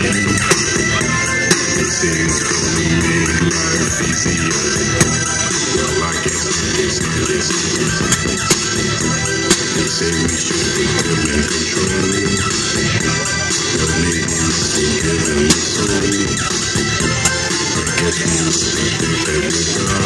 Things gonna make life easier. Well, I guess this. They say we should be good in control, but maybe it's been given the soul. I guess we must be that we got.